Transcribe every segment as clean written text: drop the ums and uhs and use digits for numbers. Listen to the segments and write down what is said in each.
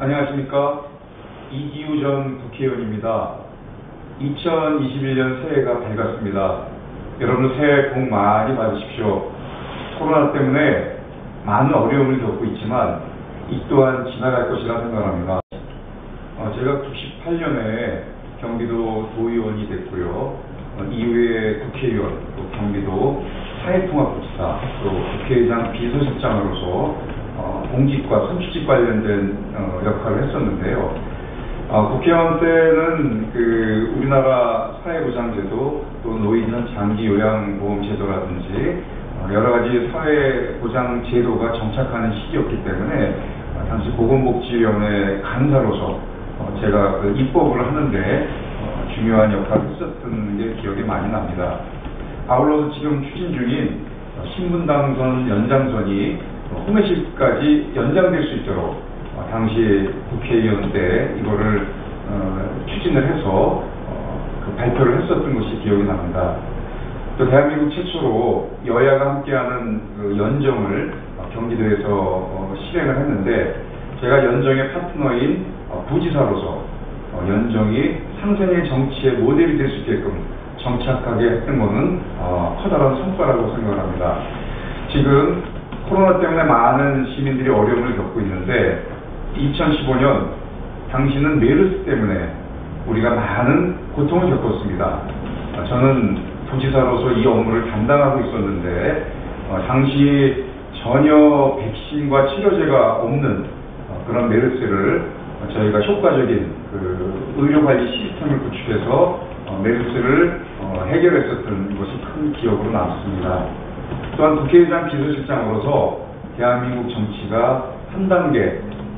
안녕하십니까. 이기우 전 국회의원입니다. 2021년 새해가 밝았습니다. 여러분 새해 복 많이 받으십시오. 코로나 때문에 많은 어려움을 겪고 있지만 이 또한 지나갈 것이라 생각합니다. 제가 98년에 경기도 도의원이 됐고요. 이후에 국회의원, 또 경기도 사회통합부지사, 또 국회의장 비서실장으로서 공직과 선출직 관련된 역할을 했었는데요. 국회의원 때는 우리나라 사회보장제도, 또 노인은 장기요양보험제도라든지 여러 가지 사회보장제도가 정착하는 시기였기 때문에 당시 보건복지위원회 간사로서 제가 입법을 하는데 중요한 역할을 했었던 게 기억이 많이 납니다. 아울러서 지금 추진 중인 신분당선 연장선이 홍해시까지 연장될 수 있도록 당시 국회의원 때 이거를 추진을 해서 발표를 했었던 것이 기억이 납니다. 또 대한민국 최초로 여야가 함께하는 연정을 경기도에서 실행을 했는데 제가 연정의 파트너인 부지사로서 연정이 상생의 정치의 모델이 될 수 있게끔 정착하게 했던 것은 커다란 성과라고 생각합니다. 지금 코로나 때문에 많은 시민들이 어려움을 겪고 있는데 2015년 당시는 메르스 때문에 우리가 많은 고통을 겪었습니다. 저는 부지사로서 이 업무를 담당하고 있었는데 당시 전혀 백신과 치료제가 없는 그런 메르스를 저희가 효과적인 의료관리 시스템을 구축해서 메르스를 해결했었던 것이 큰 기억으로 남습니다. 또한 국회의장 비서실장으로서 대한민국 정치가 한 단계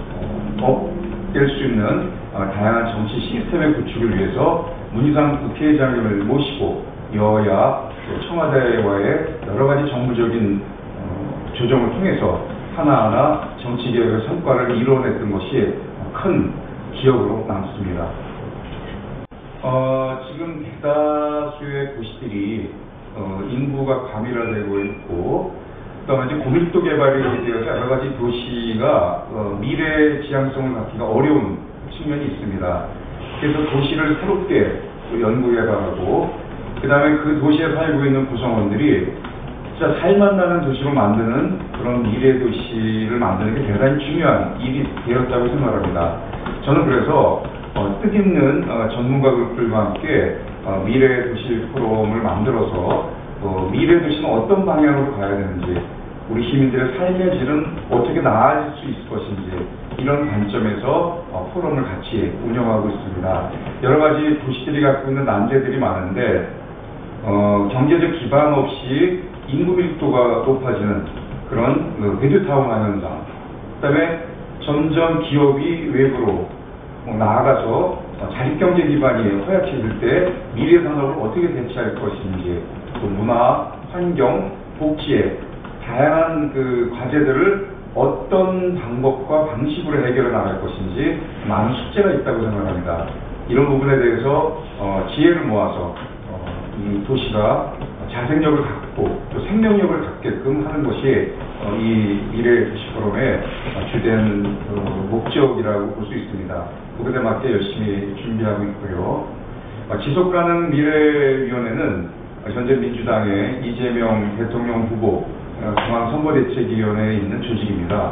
업될 수 있는 다양한 정치 시스템의 구축을 위해서 문희상 국회의장님을 모시고 여야 청와대와의 여러 가지 정부적인 조정을 통해서 하나하나 정치개혁의 성과를 이뤄냈던 것이 큰 기억으로 남습니다. 지금 대다수의 도시들이 인구가 과밀화되고 있고, 그다음에 이제 고밀도 개발이 되어서 여러 가지 도시가 미래 지향성을 갖기가 어려운 측면이 있습니다. 그래서 도시를 새롭게 연구 개발하고, 그다음에 그 도시에 살고 있는 구성원들이 진짜 살맛나는 도시로 만드는 그런 미래 도시를 만드는 게 대단히 중요한 일이 되었다고 생각합니다. 저는 그래서 뜻있는 전문가 그룹들과 함께 미래 도시 포럼을 만들어서 미래 도시는 어떤 방향으로 가야 되는지, 우리 시민들의 삶의 질은 어떻게 나아질 수 있을 것인지, 이런 관점에서 포럼을 같이 운영하고 있습니다. 여러 가지 도시들이 갖고 있는 난제들이 많은데 경제적 기반 없이 인구 밀도가 높아지는 그런 베드타운화 현상, 그다음에 점점 기업이 외부로 나아가서 자립경제 기반이 허약해질 때 미래 산업을 어떻게 대체할 것인지, 또 문화, 환경, 복지에 다양한 과제들을 어떤 방법과 방식으로 해결해 나갈 것인지 많은 숙제가 있다고 생각합니다. 이런 부분에 대해서 지혜를 모아서 이 도시가 자생력을 갖고 또 생명력을 갖게끔 하는 것이 이 미래 도시 포럼의 주된 목적이라고 볼 수 있습니다. 그것에 맞게 열심히 준비하고 있고요. 지속가능 미래위원회는 현재 민주당의 이재명 대통령 후보 중앙선거대책위원회에 있는 조직입니다.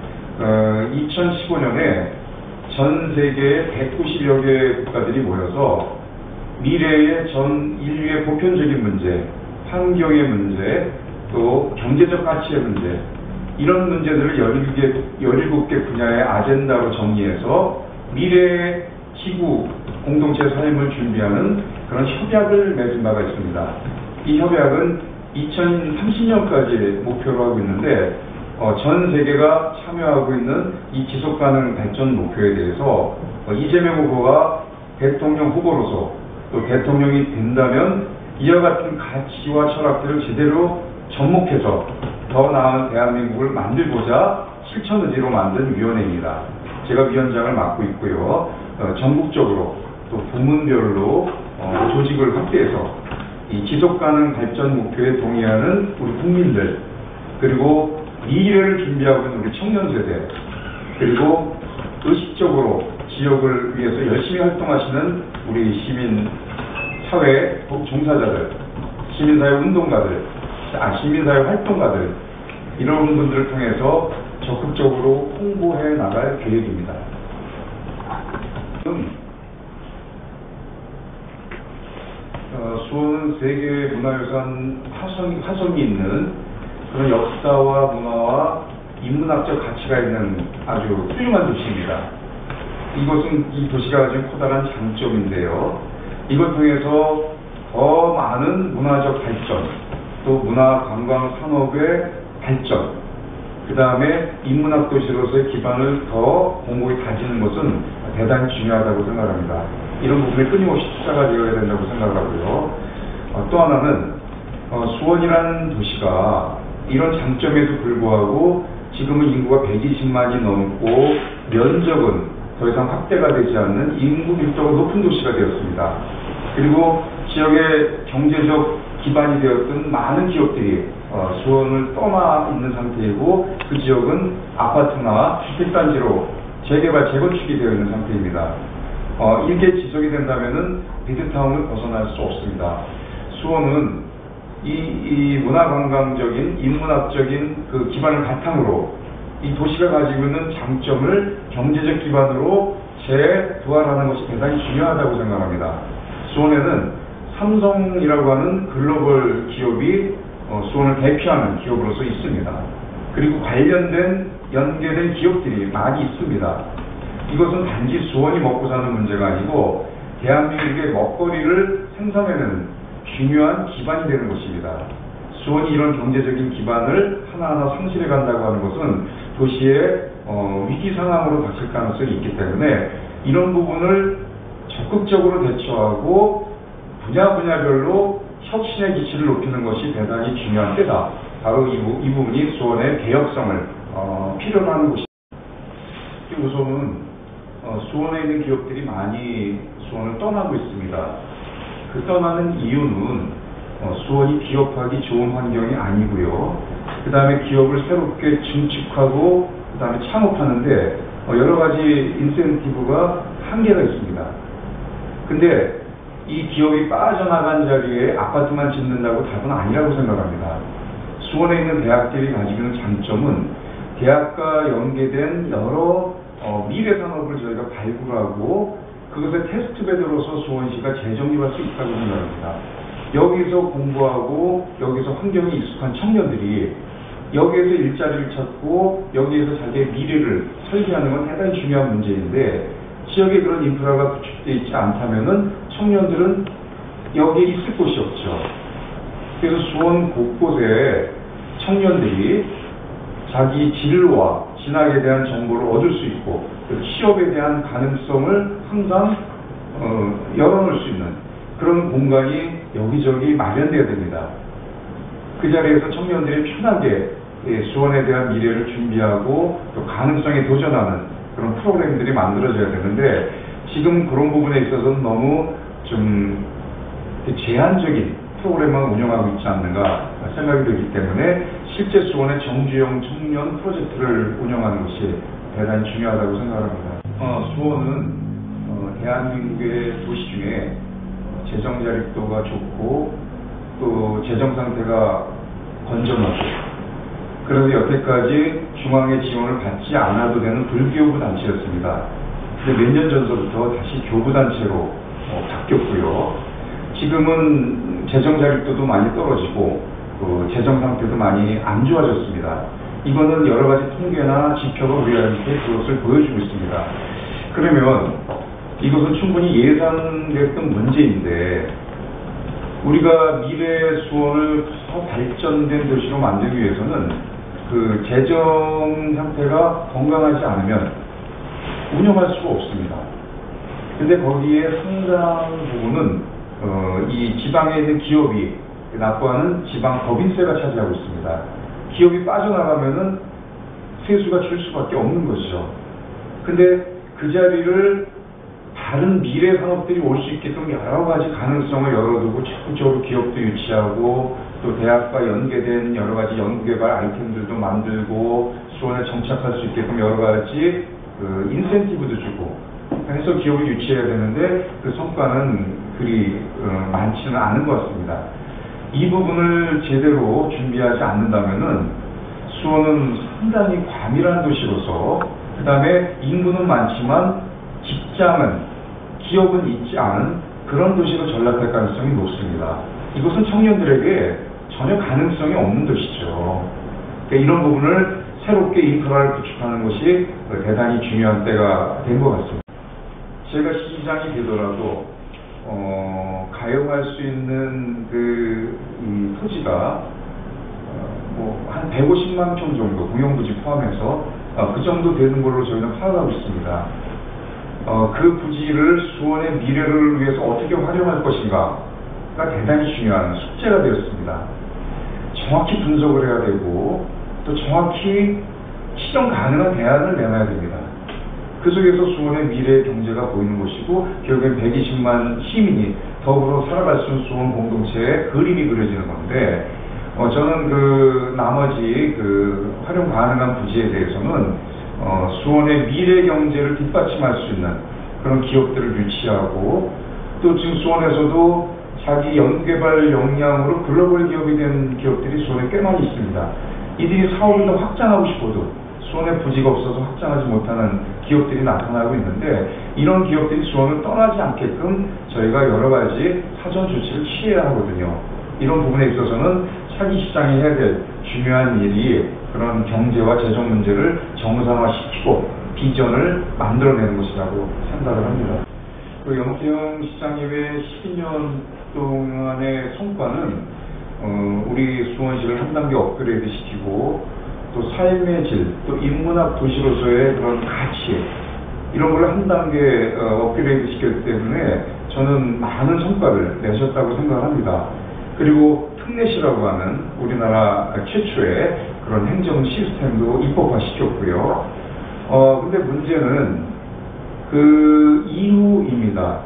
2015년에 전 세계 190여 개 국가들이 모여서 미래의 전 인류의 보편적인 문제, 환경의 문제, 또 경제적 가치의 문제, 이런 문제들을 17개 분야의 아젠다로 정리해서 미래의 지구 공동체 삶을 준비하는 그런 협약을 맺은 바가 있습니다. 이 협약은 2030년까지 목표로 하고 있는데 전 세계가 참여하고 있는 이 지속가능 발전 목표에 대해서 이재명 후보가 대통령 후보로서 또 대통령이 된다면 이와 같은 가치와 철학들을 제대로 접목해서 더 나은 대한민국을 만들고자 실천 의지로 만든 위원회입니다. 제가 위원장을 맡고 있고요. 전국적으로 또 부문별로 조직을 확대해서 이 지속가능 발전 목표에 동의하는 우리 국민들, 그리고 미래를 준비하고 있는 우리 청년 세대, 그리고 의식적으로 지역을 위해서 열심히 활동하시는 우리 시민 사회 종사자들, 시민사회 운동가들, 시민사회 활동가들 이런 분들을 통해서 적극적으로 홍보해 나갈 계획입니다. 수원은 세계문화유산 화성이 있는 그런 역사와 문화와 인문학적 가치가 있는 아주 훌륭한 도시입니다. 이것은 이 도시가 가진 커다란 장점인데요. 이걸 통해서 더 많은 문화적 발전, 또 문화 관광 산업의 발전, 그 다음에 인문학 도시로서의 기반을 더 공고히 다지는 것은 대단히 중요하다고 생각합니다. 이런 부분에 끊임없이 투자가 되어야 된다고 생각하고요. 또 하나는 수원이라는 도시가 이런 장점에도 불구하고 지금은 인구가 120만이 넘고 면적은 더 이상 확대가 되지 않는 인구 밀도가 높은 도시가 되었습니다. 그리고 지역의 경제적 기반이 되었던 많은 기업들이 수원을 떠나 있는 상태이고 그 지역은 아파트나 주택단지로 재개발, 재건축이 되어 있는 상태입니다. 이게 지속이 된다면은 미드타운을 벗어날 수 없습니다. 수원은 이 문화관광적인, 인문학적인 그 기반을 바탕으로 이 도시가 가지고 있는 장점을 경제적 기반으로 재부활하는 것이 대단히 중요하다고 생각합니다. 수원에는 삼성이라고 하는 글로벌 기업이 수원을 대표하는 기업으로서 있습니다. 그리고 관련된 연계된 기업들이 많이 있습니다. 이것은 단지 수원이 먹고 사는 문제가 아니고 대한민국의 먹거리를 생산해내는 중요한 기반이 되는 것입니다. 수원이 이런 경제적인 기반을 하나하나 상실해 간다고 하는 것은 도시의 위기 상황으로 닥칠 가능성이 있기 때문에 이런 부분을 적극적으로 대처하고 분야별로 혁신의 기치를 높이는 것이 대단히 중요한 때다. 바로 이 부분이 수원의 개혁성을 필요로 하는 곳입니다. 우선은 수원에 있는 기업들이 많이 수원을 떠나고 있습니다. 그 떠나는 이유는 수원이 기업하기 좋은 환경이 아니고요. 그 다음에 기업을 새롭게 증축하고 그 다음에 창업하는데 여러 가지 인센티브가 한계가 있습니다. 근데 이 기업이 빠져나간 자리에 아파트만 짓는다고 답은 아니라고 생각합니다. 수원에 있는 대학들이 가지고 있는 장점은 대학과 연계된 여러 미래 산업을 저희가 발굴하고 그것의 테스트베드로서 수원시가 재정립할 수 있다고 생각합니다. 여기서 공부하고 여기서 환경에 익숙한 청년들이 여기에서 일자리를 찾고 여기에서 자기의 미래를 설계하는 건 대단히 중요한 문제인데 지역에 그런 인프라가 구축되어 있지 않다면은 청년들은 여기에 있을 곳이 없죠. 그래서 수원 곳곳에 청년들이 자기 진로와 진학에 대한 정보를 얻을 수 있고 취업에 대한 가능성을 항상 열어놓을 수 있는 그런 공간이 여기저기 마련되어야 됩니다. 그 자리에서 청년들이 편하게 수원에 대한 미래를 준비하고 또 가능성에 도전하는 그런 프로그램들이 만들어져야 되는데 지금 그런 부분에 있어서는 너무 좀 제한적인 프로그램만 운영하고 있지 않는가 생각이 들기 때문에 실제 수원의 정주영 청년 프로젝트를 운영하는 것이 대단히 중요하다고 생각합니다. 수원은 대한민국의 도시 중에 재정 자립도가 좋고 또 재정 상태가 건전하고 그래서 여태까지 중앙의 지원을 받지 않아도 되는 불교부 단체였습니다. 근데 몇 년 전서부터 다시 교부 단체로 바뀌었고요. 지금은 재정 자립도도 많이 떨어지고 재정 상태도 많이 안 좋아졌습니다. 이거는 여러 가지 통계나 지표가 우리한테 그것을 보여주고 있습니다. 그러면 이것은 충분히 예상됐던 문제인데 우리가 미래 수원을 더 발전된 도시로 만들기 위해서는 그 재정 상태가 건강하지 않으면 운영할 수가 없습니다. 근데 거기에 상당 부분은 이 지방에 있는 기업이 납부하는 지방 법인세가 차지하고 있습니다. 기업이 빠져나가면은 세수가 줄 수밖에 없는 것이죠. 근데 그 자리를 다른 미래 산업들이 올 수 있게끔 여러 가지 가능성을 열어두고 적극적으로 기업도 유치하고 또 대학과 연계된 여러 가지 연구개발 아이템들도 만들고 수원에 정착할 수 있게끔 여러 가지 그 인센티브도 주고 해서 기업을 유치해야 되는데 그 성과는 그리 많지는 않은 것 같습니다. 이 부분을 제대로 준비하지 않는다면은 수원은 상당히 과밀한 도시로서 그 다음에 인구는 많지만 직장은 기업은 있지 않은 그런 도시로 전락할 가능성이 높습니다. 이것은 청년들에게 전혀 가능성이 없는 도시죠. 그러니까 이런 부분을 새롭게 인프라를 구축하는 것이 대단히 중요한 때가 된 것 같습니다. 제가 시장이 되더라도 가용할 수 있는 이 토지가 한 150만 평 정도 공용부지 포함해서 그 정도 되는 걸로 저희는 파악하고 있습니다. 그 부지를 수원의 미래를 위해서 어떻게 활용할 것인가가 대단히 중요한 숙제가 되었습니다. 정확히 분석을 해야 되고 또 정확히 실현 가능한 대안을 내놔야 됩니다. 그 속에서 수원의 미래 경제가 보이는 것이고 결국엔 120만 시민이 더불어 살아갈 수 있는 수원 공동체의 그림이 그려지는 건데 저는 그 나머지 그 활용 가능한 부지에 대해서는 수원의 미래 경제를 뒷받침할 수 있는 그런 기업들을 유치하고 또 지금 수원에서도 자기 연구개발 역량으로 글로벌 기업이 된 기업들이 수원에 꽤 많이 있습니다. 이들이 사업을 더 확장하고 싶어도 수원에 부지가 없어서 확장하지 못하는 기업들이 나타나고 있는데 이런 기업들이 수원을 떠나지 않게끔 저희가 여러 가지 사전 조치를 취해야 하거든요. 이런 부분에 있어서는 차기 시장이 해야 될 중요한 일이 그런 경제와 재정 문제를 정상화시키고 비전을 만들어내는 것이라고 생각을 합니다. 그 영태영 시장님의 12년 동안의 성과는 우리 수원시를 한 단계 업그레이드 시키고 또 삶의 질, 또 인문학 도시로서의 그런 가치 이런 걸 한 단계 업그레이드 시켰기 때문에 저는 많은 성과를 내셨다고 생각합니다. 그리고 특례시라고 하는 우리나라 최초의 그런 행정 시스템도 입법화 시켰고요. 근데 문제는 그 이후입니다.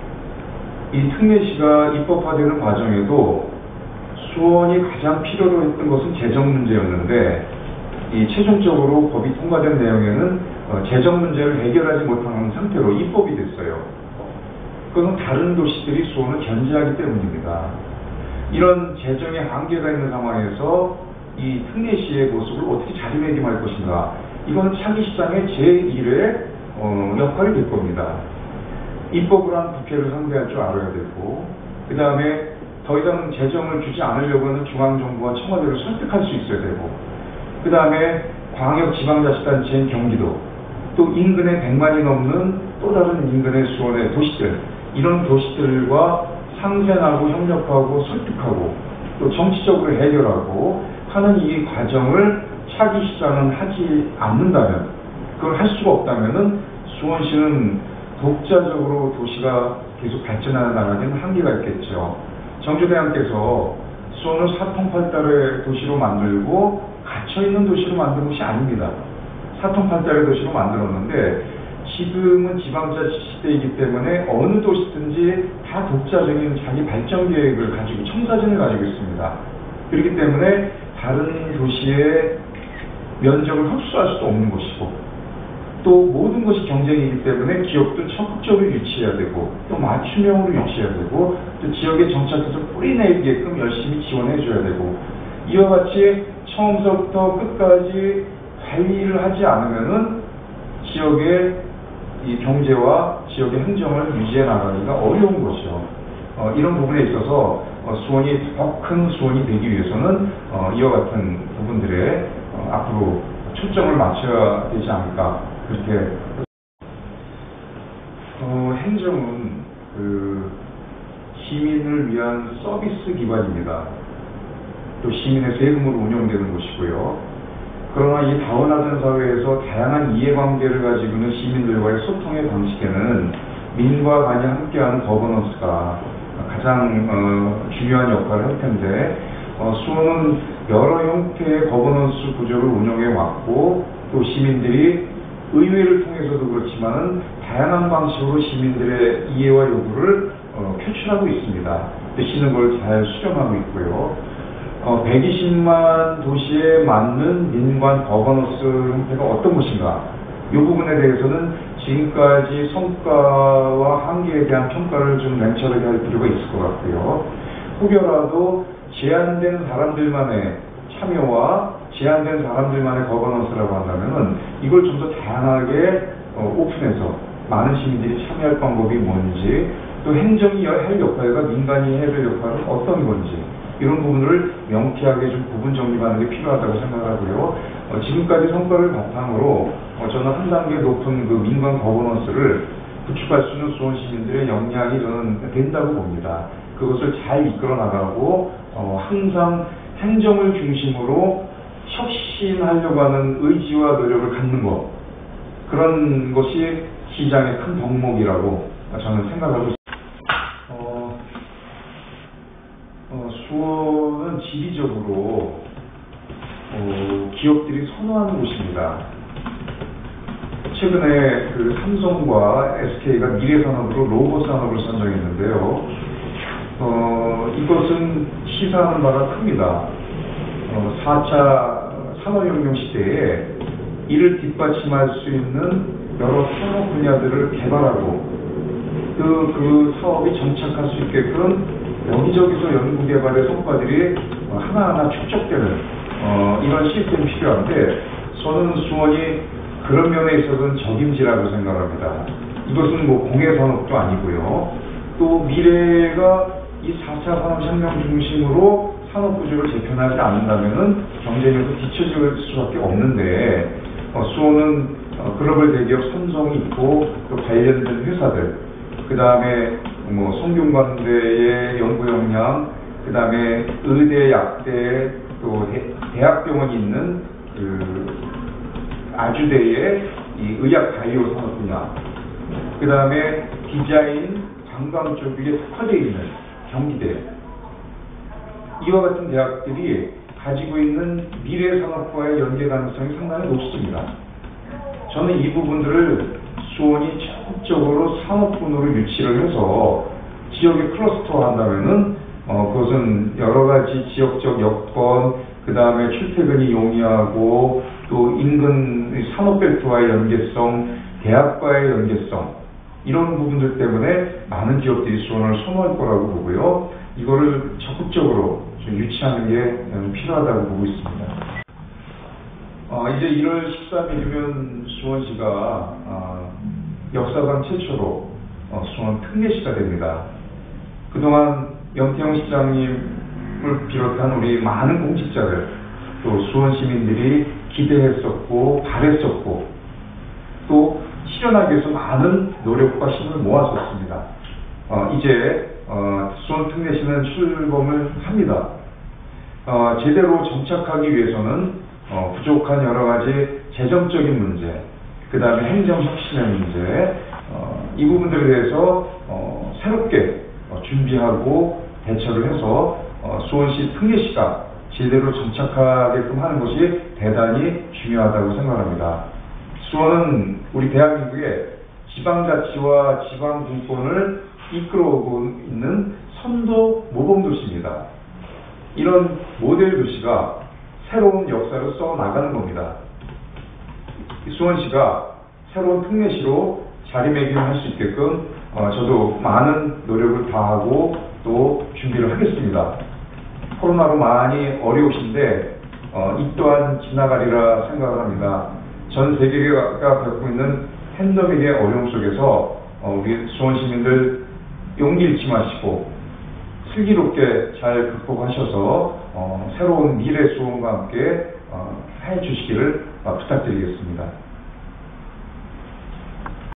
이 특례시가 입법화되는 과정에도 수원이 가장 필요로 했던 것은 재정 문제였는데 이 최종적으로 법이 통과된 내용에는 재정 문제를 해결하지 못하는 상태로 입법이 됐어요. 그것은 다른 도시들이 수원을 견제하기 때문입니다. 이런 재정의 한계가 있는 상황에서 이 특례시의 모습을 어떻게 자리매김할 것인가 이건 차기 시장의 제1의 역할이 될 겁니다. 입법을 한 국회를 상대할 줄 알아야 되고 그 다음에 더 이상 재정을 주지 않으려고 하는 중앙정부와 청와대를 설득할 수 있어야 되고 그 다음에 광역지방자치단체인 경기도 또 인근에 100만이 넘는 또 다른 인근의 수원의 도시들 이런 도시들과 상생하고 협력하고 설득하고 또 정치적으로 해결하고 하는 이 과정을 차기 시장은 하지 않는다면 그걸 할 수가 없다면은 수원시는 독자적으로 도시가 계속 발전하는 나라에는 한계가 있겠죠. 정주대왕께서 수원을 사통팔달의 도시로 만들고 갇혀있는 도시로 만든 것이 아닙니다. 사통팔달의 도시로 만들었는데 지금은 지방자치 시대이기 때문에 어느 도시든지 다 독자적인 자기 발전 계획을 가지고 청사진을 가지고 있습니다. 그렇기 때문에 다른 도시의 면적을 흡수할 수도 없는 것이고 또 모든 것이 경쟁이기 때문에 기업도 적극적으로 유치해야 되고 또 맞춤형으로 유치해야 되고 또 지역에 정착해서 뿌리내리게끔 열심히 지원해 줘야 되고 이와 같이 처음부터 끝까지 관리를 하지 않으면은 지역의 이 경제와 지역의 행정을 유지해 나가기가 어려운 것이죠. 이런 부분에 있어서 수원이 더 큰 수원이 되기 위해서는 이와 같은 부분들에 앞으로 초점을 맞춰야 되지 않을까 그렇게 행정은 그 시민을 위한 서비스 기반입니다. 또 시민의 세금으로 운영되는 것이고요. 그러나 이 다원화된 사회에서 다양한 이해관계를 가지고 있는 시민들과의 소통의 방식에는 민과 관이 함께하는 거버넌스가 가장 중요한 역할을 할 텐데 수원은 여러 형태의 거버넌스 구조를 운영해 왔고 또 시민들이 의회를 통해서도 그렇지만 다양한 방식으로 시민들의 이해와 요구를 표출하고 있습니다. 시는 걸 잘 수렴하고 있고요. 120만 도시에 맞는 민관 거버넌스 형태가 어떤 것인가 이 부분에 대해서는 지금까지 성과와 한계에 대한 평가를 좀 냉철하게 할 필요가 있을 것 같고요. 혹여라도 제한된 사람들만의 참여와 제한된 사람들만의 거버넌스라고 한다면은 이걸 좀 더 다양하게 오픈해서 많은 시민들이 참여할 방법이 뭔지, 또 행정이 할 역할과 민간이 해야 될 역할은 어떤 건지, 이런 부분을 명쾌하게 좀 구분 정립하는 게 필요하다고 생각하고요. 지금까지 성과를 바탕으로 저는 한 단계 높은 그 민간 거버넌스를 구축할 수 있는 수원 시민들의 역량이 저는 된다고 봅니다. 그것을 잘 이끌어 나가고 항상 행정을 중심으로 혁신하려고 하는 의지와 노력을 갖는 것, 그런 것이 시장의 큰 덕목이라고 저는 생각하고 있습니다. 수원은 지리적으로 기업들이 선호하는 곳입니다. 최근에 그 삼성과 SK가 미래산업으로 로봇 산업을 선정했는데요. 이것은 시사하는 바가 큽니다. 4차 산업혁명 시대에 이를 뒷받침할 수 있는 여러 산업 분야들을 개발하고 그 사업이 정착할 수 있게끔 여기저기서 연구개발의 성과들이 하나하나 축적되는 이런 시스템이 필요한데, 저는 수원이 그런 면에 있어서는 적임지라고 생각합니다. 이것은 뭐 공해산업도 아니고요. 또 미래가 이 4차 산업혁명 중심으로 산업구조를 재편하지 않는다면 경쟁에서 뒤처질 수밖에 없는데, 수원은 글로벌 대기업 삼성이 있고 또 관련된 회사들, 그 다음에 뭐 성균관대의 연구 역량, 그 다음에 의대, 약대, 또 대학병원이 있는 그 아주대의 이 의학 바이오 산업 분야, 그 다음에 디자인, 관광 쪽에 특화되어 있는 경기대, 이와 같은 대학들이 가지고 있는 미래 산업과의 연계 가능성이 상당히 높습니다. 저는 이 부분들을 수원이 적극적으로 산업군으로 유치를 해서 지역에 클러스터화한다면은 그것은 여러 가지 지역적 여건, 그 다음에 출퇴근이 용이하고 또 인근 산업벨트와의 연계성, 대학과의 연계성, 이런 부분들 때문에 많은 기업들이 수원을 선호할 거라고 보고요. 이거를 적극적으로 좀 유치하는 게 필요하다고 보고 있습니다. 이제 1월 13일이면 수원시가 역사상 최초로 수원 특례시가 됩니다. 그동안 염태영 시장님을 비롯한 우리 많은 공직자들, 또 수원 시민들이 기대했었고 바랬었고 또 실현하기 위해서 많은 노력과 힘을 모았었습니다. 이제 수원 특례시는 출범을 합니다. 제대로 정착하기 위해서는 부족한 여러 가지 재정적인 문제, 그 다음에 행정혁신의 문제, 이 부분들에 대해서 새롭게 준비하고 대처를 해서 수원시 특례시가 제대로 정착하게끔 하는 것이 대단히 중요하다고 생각합니다. 수원은 우리 대한민국의 지방자치와 지방분권을 이끌어오고 있는 선도 모범도시입니다. 이런 모델 도시가 새로운 역사를 써나가는 겁니다. 수원시가 새로운 특례시로 자리매김할 수 있게끔 저도 많은 노력을 다하고 또 준비를 하겠습니다. 코로나로 많이 어려우신데 이 또한 지나가리라 생각을 합니다. 전 세계가 겪고 있는 팬데믹의 어려움 속에서 우리 수원 시민들 용기 잃지 마시고 슬기롭게 잘 극복하셔서 새로운 미래 수원과 함께 해 주시기를 부탁드리겠습니다.